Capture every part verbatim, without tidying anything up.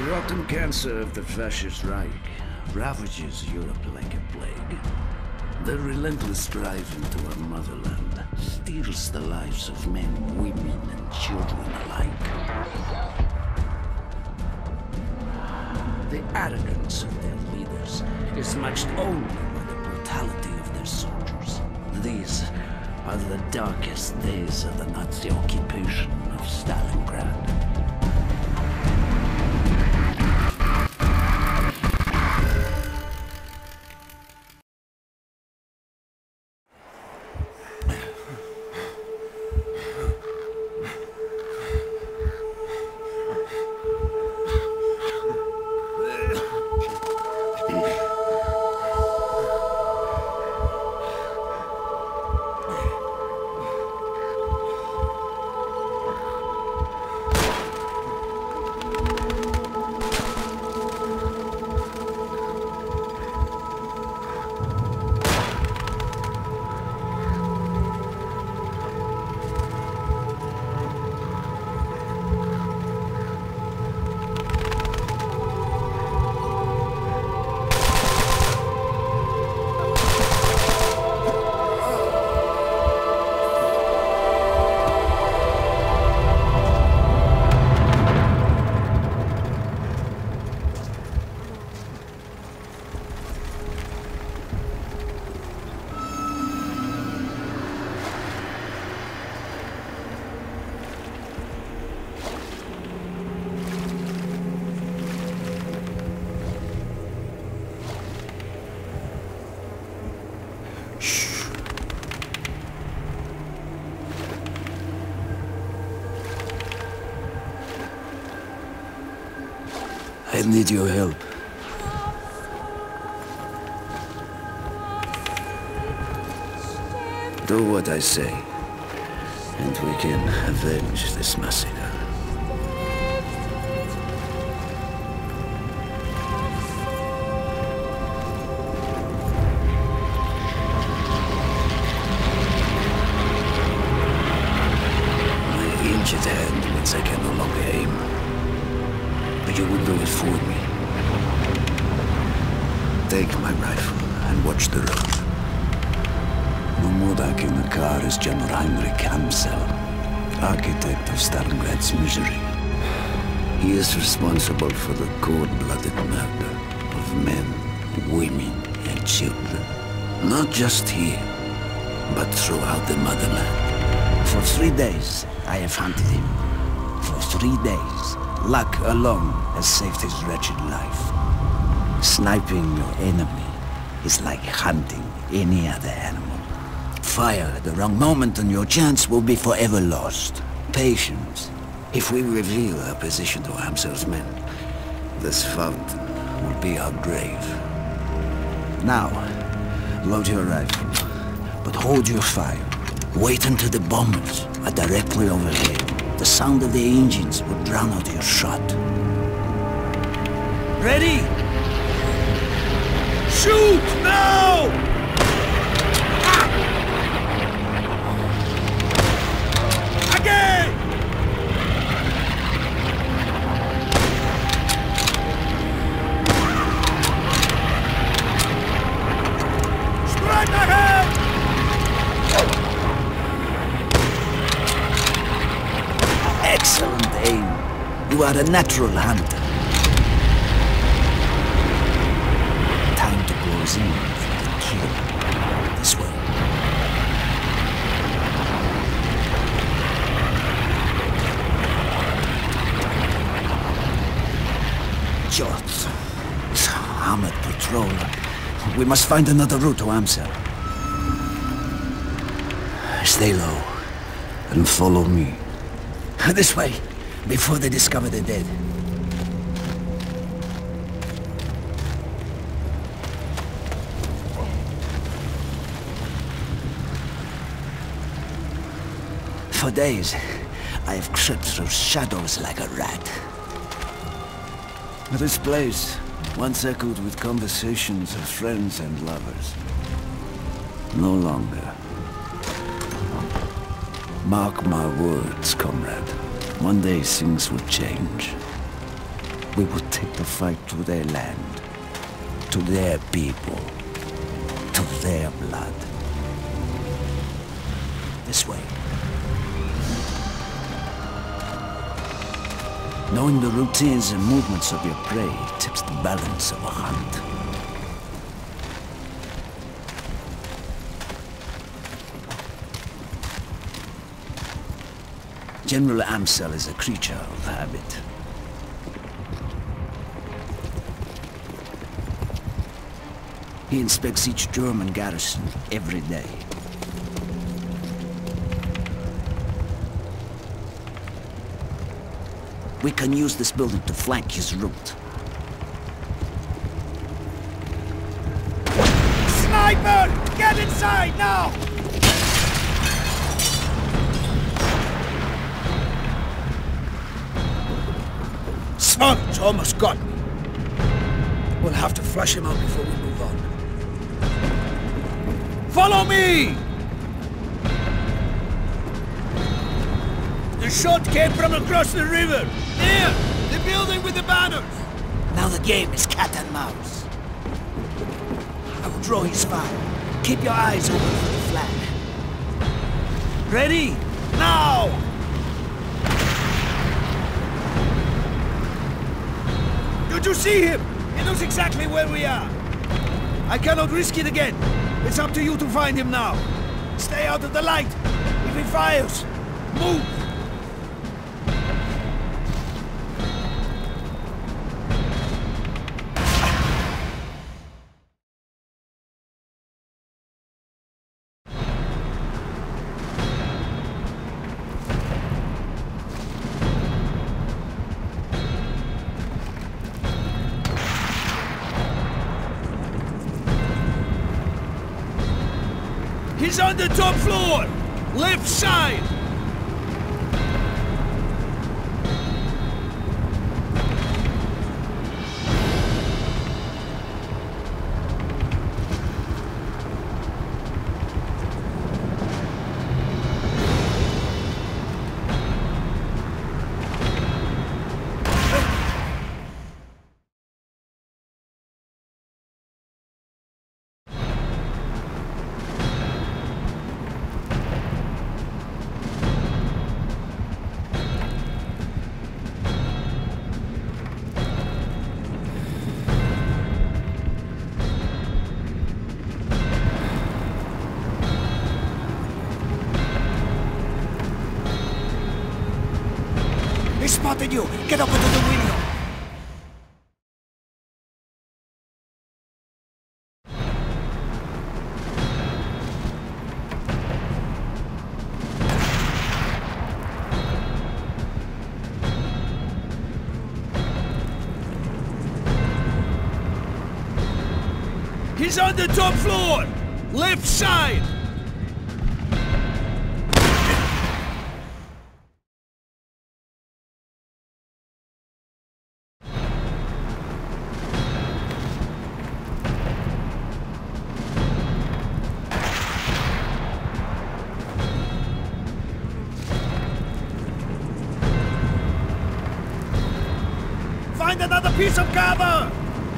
rotten cancer of the fascist Reich ravages Europe like a plague. The relentless drive into our motherland steals the lives of men, women, and children alike. The arrogance of their leaders is matched only by the brutality of their soldiers. These are the darkest days of the Nazi occupation of Stalingrad. I need your help. Do what I say, and we can avenge this massacre. My injured hand means I can no longer aim. But you will do it for me. Take my rifle and watch the road. Mumodak in the car is General Heinrich Amsel, architect of Stalingrad's misery. He is responsible for the cold-blooded murder of men, women, and children. Not just here, but throughout the motherland. For three days, I have hunted him. For three days. Luck alone has saved his wretched life. Sniping your enemy is like hunting any other animal. Fire at the wrong moment and your chance will be forever lost. Patience. If we reveal our position to Amsel's men, this fountain will be our grave. Now, load your rifle, but hold your fire. Wait until the bombers are directly overhead. The sound of the engines will drown out your shot. Ready? Shoot now! Ah! Again! Strike ahead! Excellent aim. You are a natural hunter. Time to close in for the kill. This way. Jots. Armored patrol. We must find another route to Amsel. Stay low and follow me. This way, before they discover the dead. For days, I have crept through shadows like a rat. This place once echoed with conversations of friends and lovers. No longer. Mark my words, comrade. One day things will change. We will take the fight to their land, to their people, to their blood. This way. Knowing the routines and movements of your prey tips the balance of a hunt. General Amsel is a creature of habit. He inspects each German garrison every day. We can use this building to flank his route. Sniper! Get inside now! Smokes almost got me. We'll have to flush him out before we move on. Follow me! The shot came from across the river. There! The building with the banners! Now the game is cat and mouse. I will draw his fire. Keep your eyes open for the flash. Ready? Now! Did you see him? He knows exactly where we are. I cannot risk it again. It's up to you to find him now. Stay out of the light. If he fires, move! He's on the top floor! Left side! He spotted you! Get up into the window! He's on the top floor! Left side! Find another piece of cover!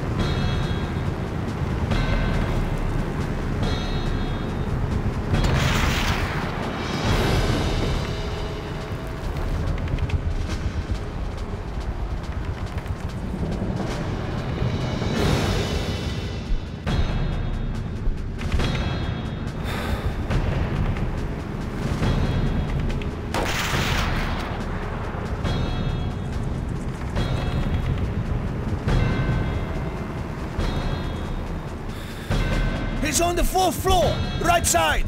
He's on the fourth floor, right side.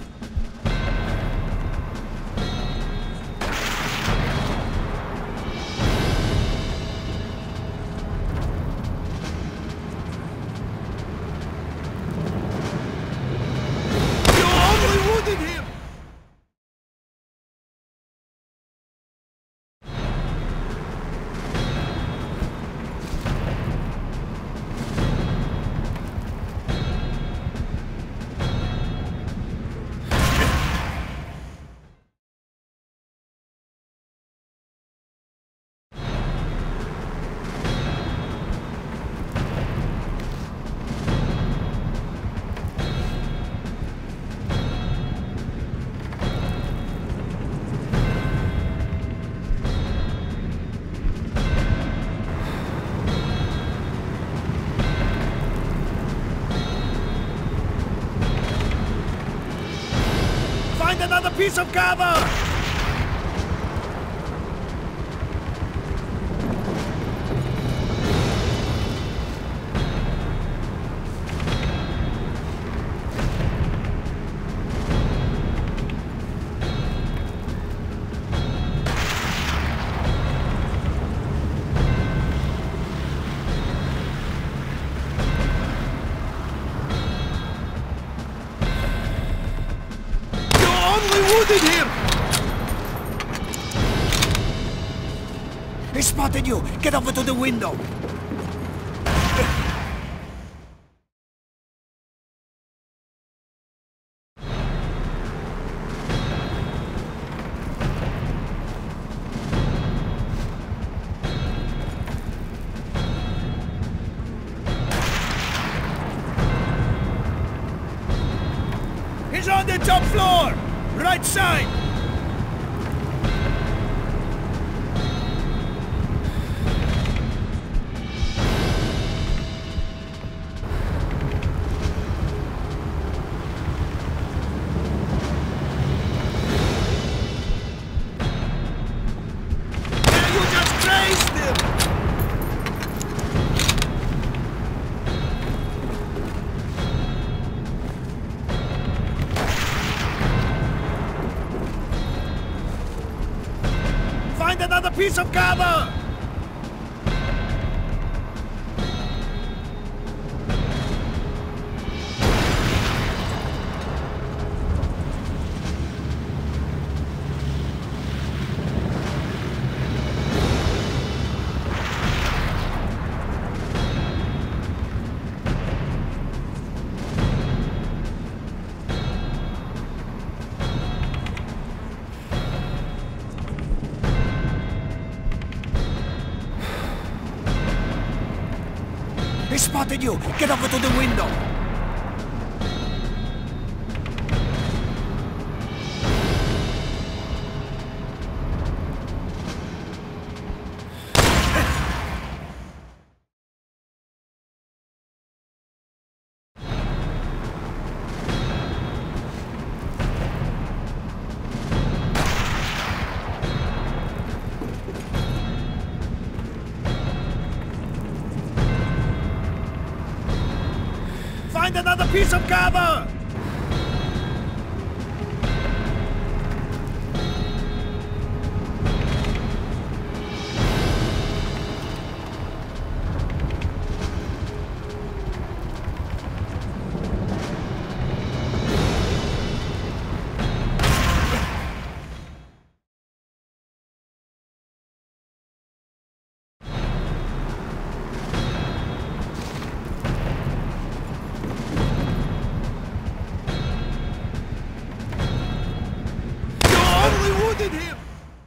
You only wounded him. piece of cover! Wounded him! He spotted you! Get over to the window! He's on the top floor! Right side! Yeah, you just grazed him! Find another piece of cover! He spotted you! Get over to the window! Find another piece of cover! Wounded him!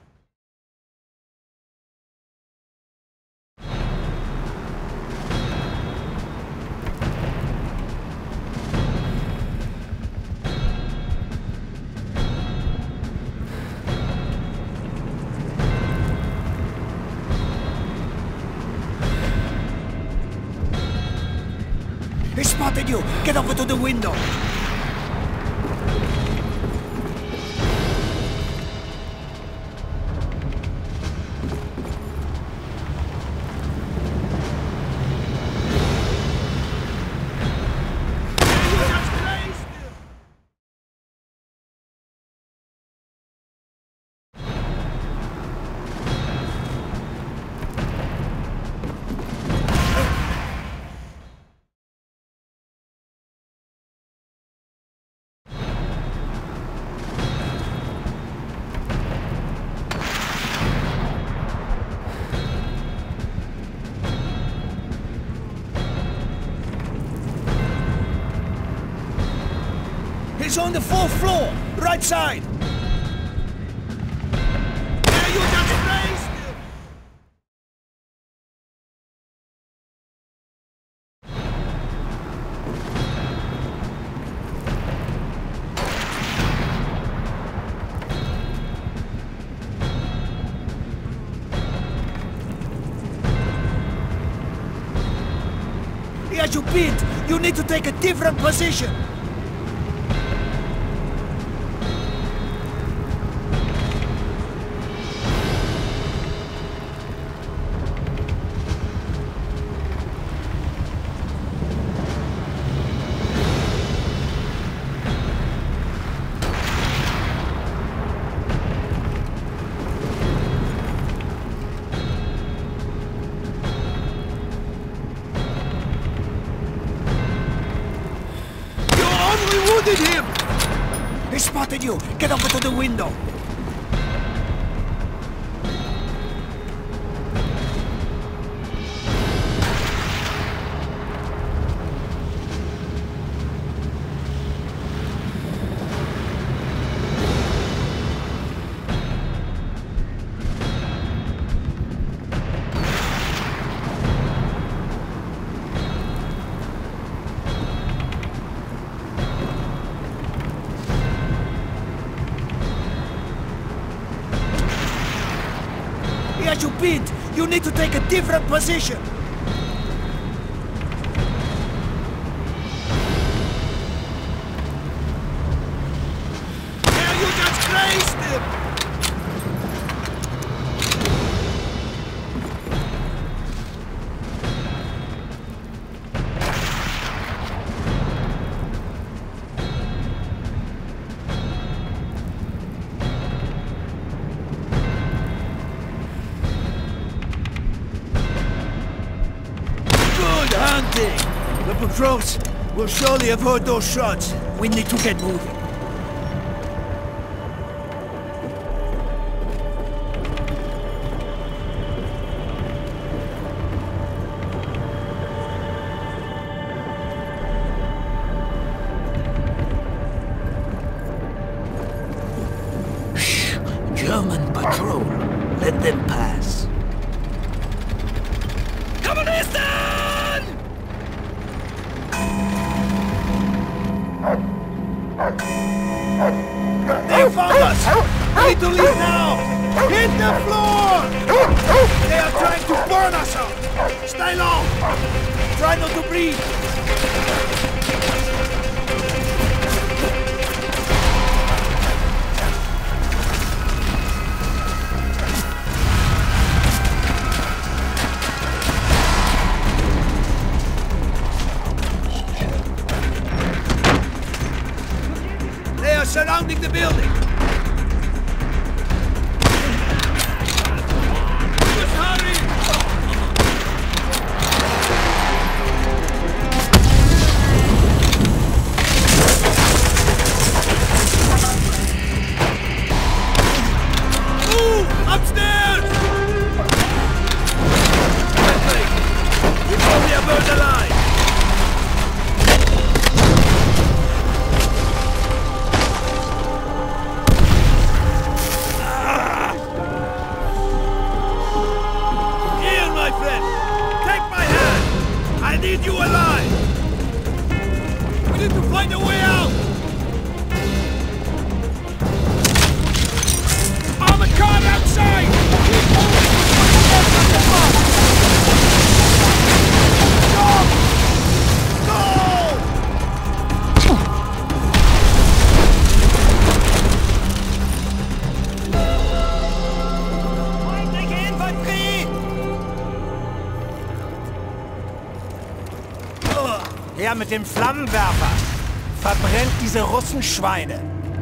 He spotted you! Get over to the window! He's on the fourth floor, right side. Yeah, you just grazed him. He has you pinned. You need to take a different position. wounded him! He spotted you! Get up to the window! As you pinned, you need to take a different position. Yeah, you just grazed him! The patrols will surely have heard those shots. We need to get moving. Shh! German patrol. Let them pass. They found us! We need to leave now! Hit the floor! They are trying to burn us out! Stay low! Try not to breathe! They are surrounding the building! Just hurry! Move! Upstairs! You told me I burned alive! I need you alive! We need to find a way out! On the car outside! Go! Go! Feindliche Infanterie! Her mit dem Flammenwerfer! Verbrennt diese Russenschweine!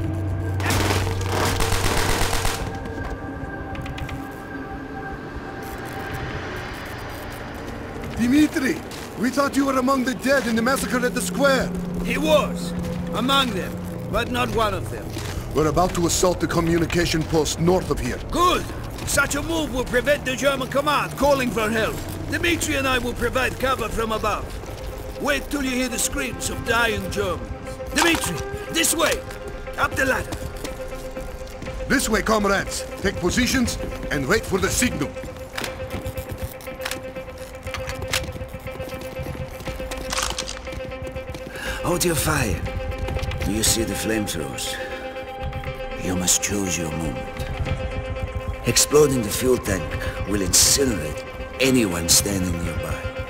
Dimitri, we thought you were among the dead in the massacre at the square. He was. Among them, but not one of them. We're about to assault the communication post north of here. Good! Such a move will prevent the German command calling for help. Dimitri and I will provide cover from above. Wait till you hear the screams of dying Germans. Dimitri, this way! Up the ladder! This way, comrades. Take positions and wait for the signal. Hold your fire. Do you see the flamethrowers? You must choose your moment. Exploding the fuel tank will incinerate anyone standing nearby.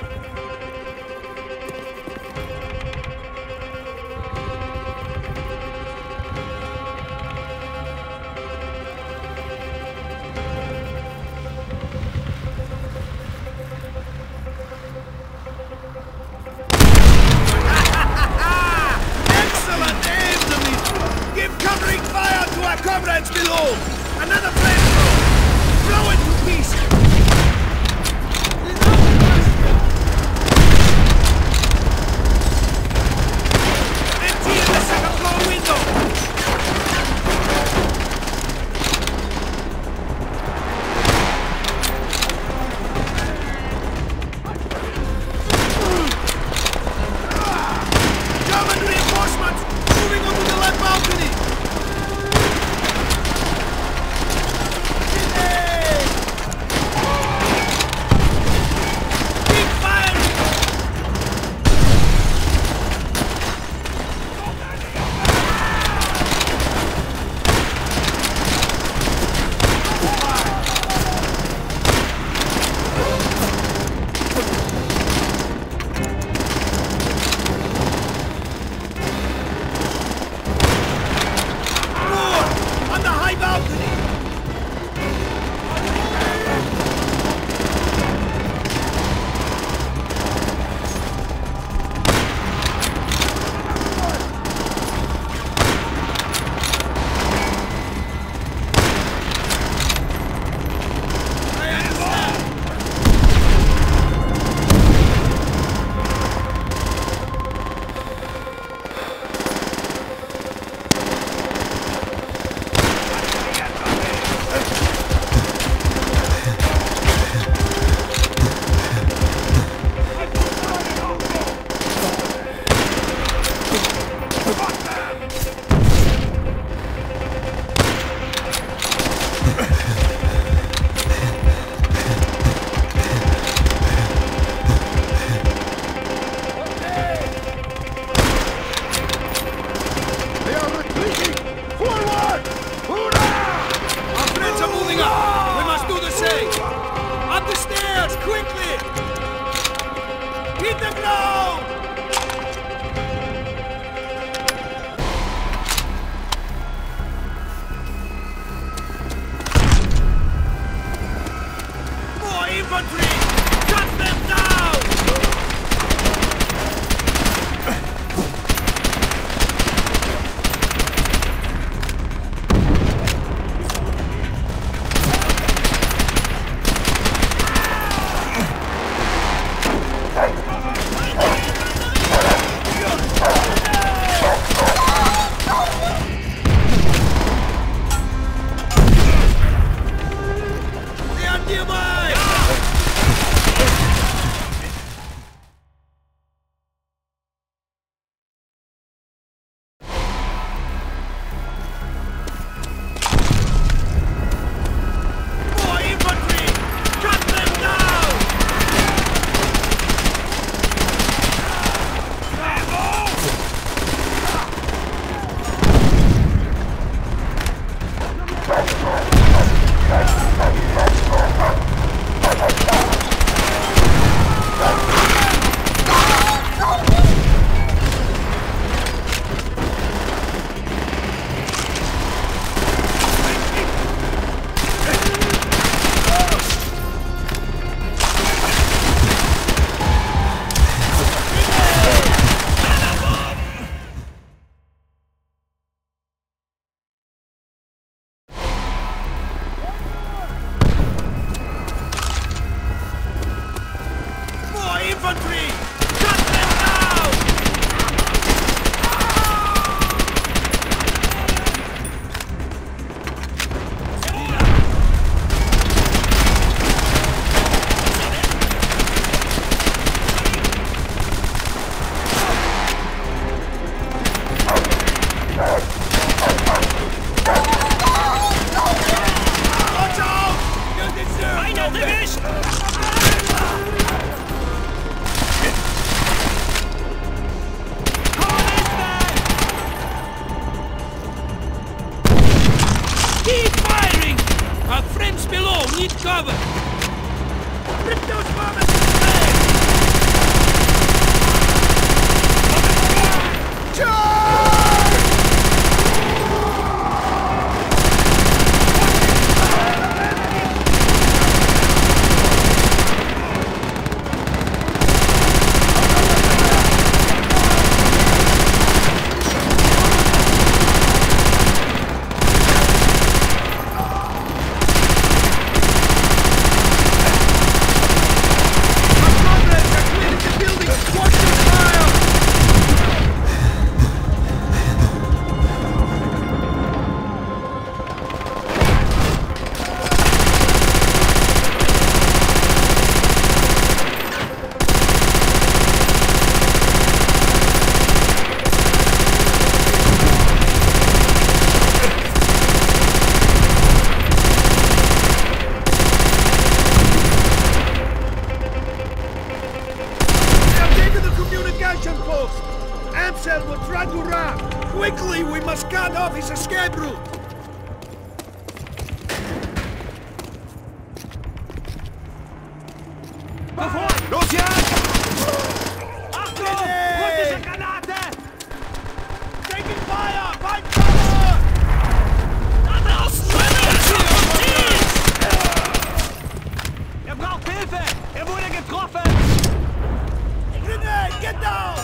Comrades below! Another flamethrower! Blow it to pieces! down! More infantry! Cut them down! Infantry! Cut them down! Watch out! You deserve Einer erwischt! Keep firing! Our friends below need cover! Rip those bombers away! Charge! Will try to run! Quickly, we must cut off his escape route! Los jetzt! Achtung! Russische Granate! Taking fire! Find cover! Da draußen! Er braucht Hilfe! Er wurde getroffen! Grenade! Get down!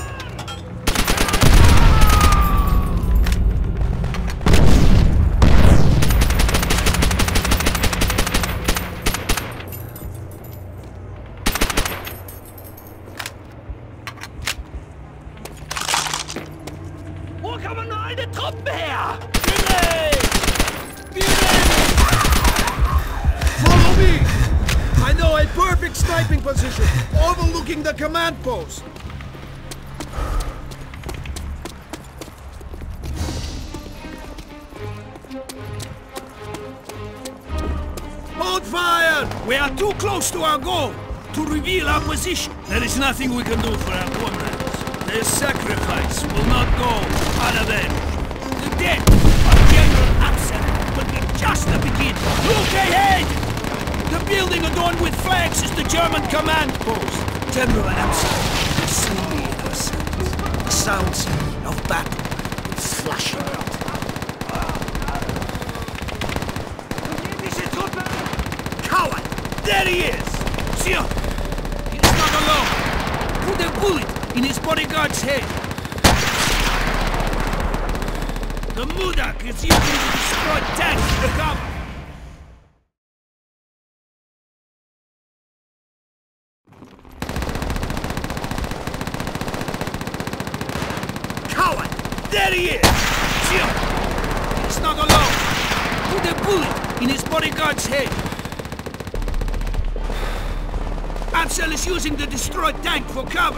Wo kommen nur eine Truppen her? Grenade! Grenade! Follow me! I know a perfect sniping position, overlooking the command post. Hold fire! We are too close to our goal to reveal our position. There is nothing we can do for our comrades. Their sacrifice will not go unavenged. The death of General Absen will be just the beginning. Look ahead! The building adorned with flags is the German command post. General Absen is see me in our sounds. The sounds of battle with slashing out. Coward! There he is! See him! He's not alone! Put a bullet in his bodyguard's head! The Mudak is using the destroyed tanks for cover! Coward! There he is! See him! He's not alone! Put a bullet in his bodyguard's head! Ansel is using the destroyed tank for cover!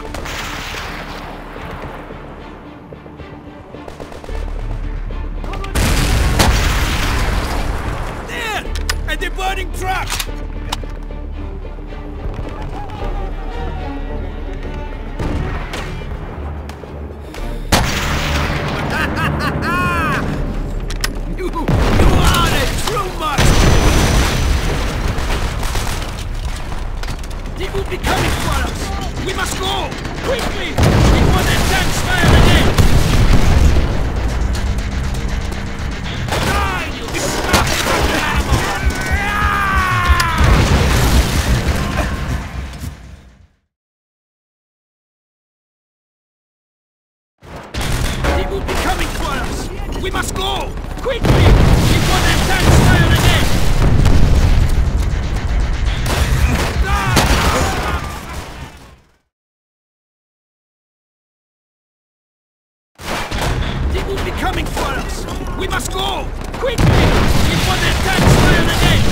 There! At the burning truck! you, you are a true master! They will be coming for us! We must go! Quickly! Before the tanks fire again! Die, you stupid animal! They will be coming for us! We must go! Quickly! Before the tanks fire again! Coming for us! We must go! Quickly! Before the tanks fire again!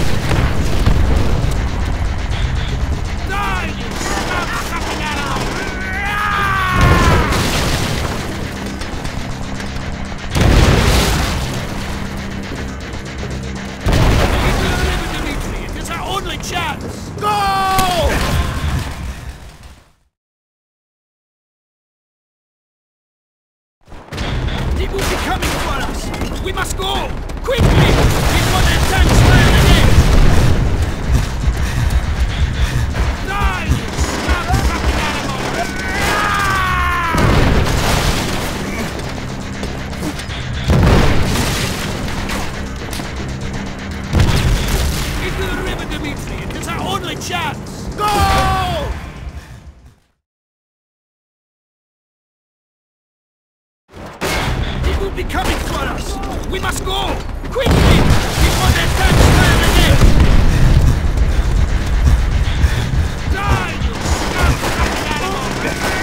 Die, you stupid animal! Dimitri, it is our only chance! Go! They will be coming for us! We must go! Quickly! Before the tanks fire again! Die, you stupid animal! Into the river, Dimitri! It is our only chance! Go! They will be coming for us! We must go! Quickly! Before the tanks fire again! Die, you stupid animal!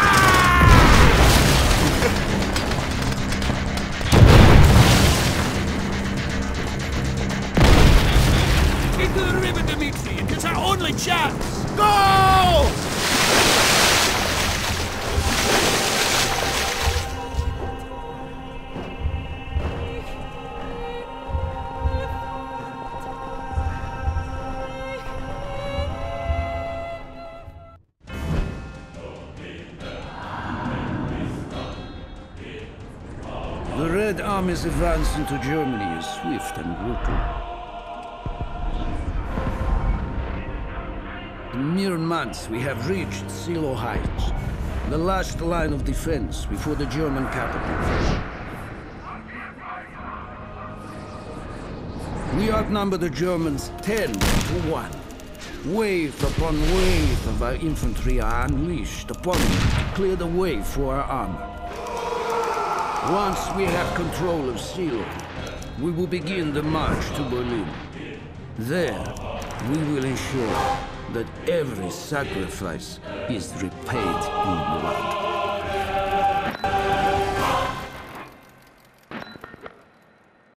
Into the river, Dimitri! It is our only chance! Go! The Red Army's advance into Germany is swift and brutal. In mere months, we have reached Silo Heights, the last line of defense before the German capital. We outnumber the Germans ten to one. Wave upon wave of our infantry are unleashed upon them to clear the way for our armor. Once we have control of Silo, we will begin the march to Berlin. There, we will ensure that every sacrifice is repaid in blood.